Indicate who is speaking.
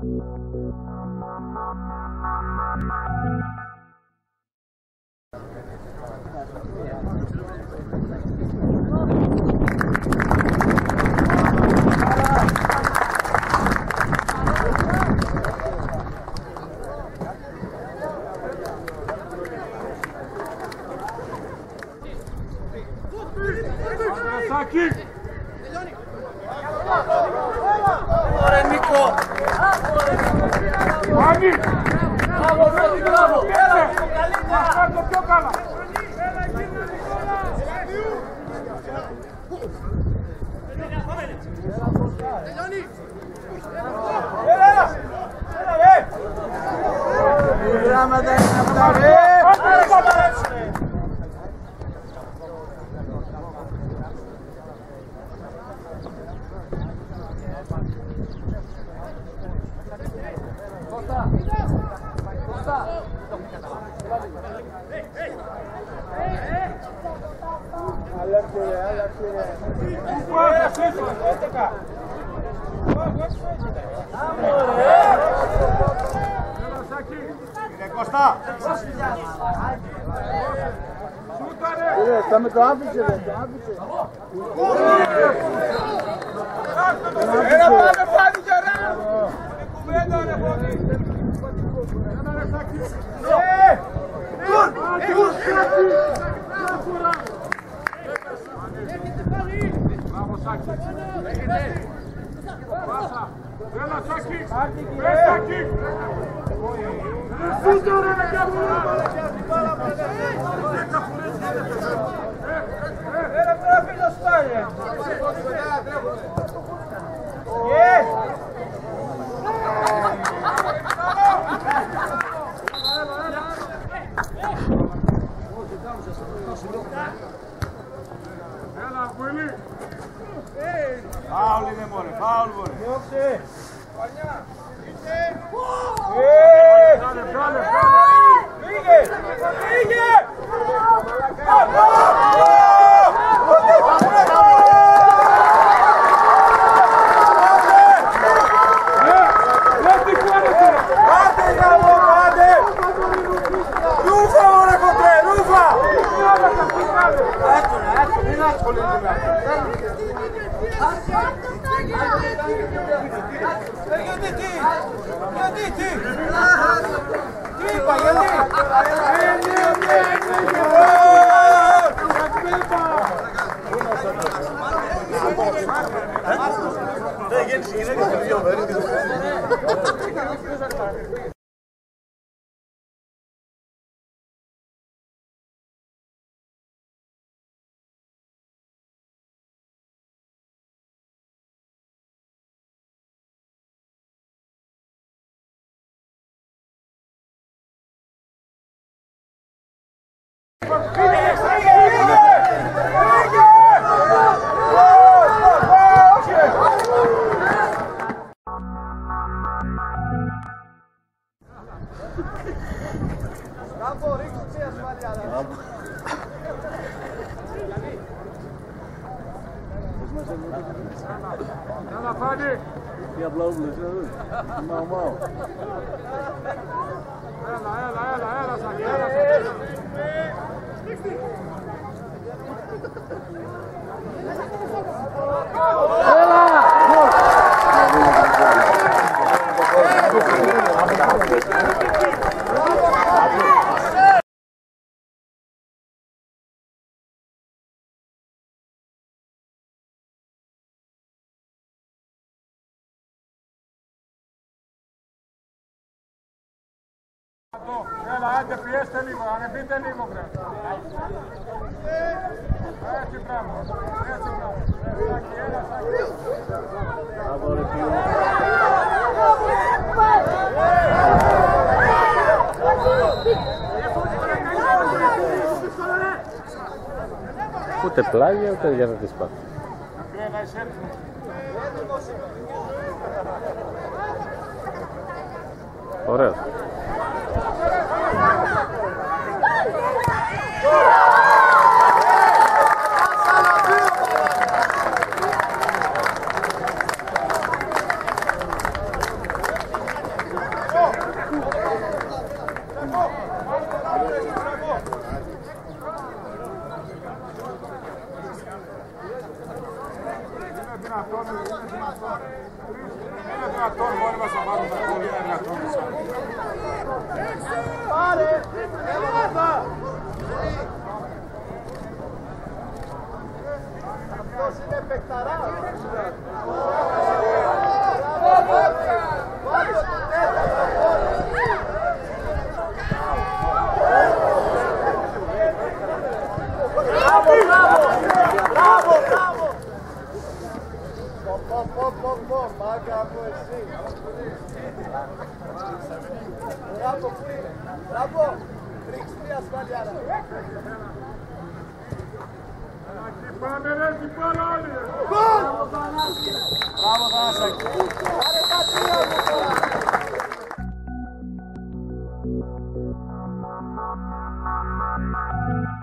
Speaker 1: Ωραία Νίκο!
Speaker 2: Μάγι!
Speaker 1: Μπράβο, Φώτη, μπράβο! Έλα, καλύτερα!
Speaker 2: Μας κάνει το πιο καλά!
Speaker 1: Γράμματα είναι αυτά, ρε!
Speaker 2: Κωστά!
Speaker 1: Θα με το άφησε, ρε, το άφησε.
Speaker 2: Έλα πάμε πάλι γερά! Κουβέντα ρε πόδι! Έλα ρε Σάκη! Μπράβο Σάκη! Πάσα! Έλα Σάκη! Πες Σάκη! Σούτο ρε με καβούρα! Έλα τώρα πίσω σπάρε! Yes! Έλα, Βουίλη! Φάουλ είναι μωρέ, φάουλ μωρέ! Διώξε! Πανιά! Βγάλε, βγάλε, βγάλε! Φύγε! Φύγε! Έλα Φάνη!
Speaker 1: Τι απλά ούλες, μάω, μάω.
Speaker 2: Έλα, Σάκη, έλα, Σάκη. Έλα, άντε πιέστε λίγο, ανεβείτε λίγο βρε. Έτσι πράγμα, έτσι πράγμα. Σάκη, έλα Σάκη.
Speaker 1: Μπράβο ρε φίλε.
Speaker 3: Ούτε πλάγια ούτε για να τις πάθει. Ωραίος.
Speaker 2: Ένα δυνατόν μόνοι μας θα βάλουμε τα κόλλη, ένα δυνατόν.
Speaker 1: Πάρε! Έλα! Αυτός είναι παικταράς. Βάλε το τέταρτο κόλλη. Μπράβο, μπράβο! Μπράβο, μπράβο! Πω, μάγκα από εσύ. Μπράβο, πού είναι. Μπράβο. Ρίξτε μια ασφάλεια.
Speaker 2: Πάμε ρε, την πάρα όλοι.
Speaker 1: Μπράβο, Θανάση. Μπράβο, Θανάσακη. Πάρε τα τρία μου τώρα.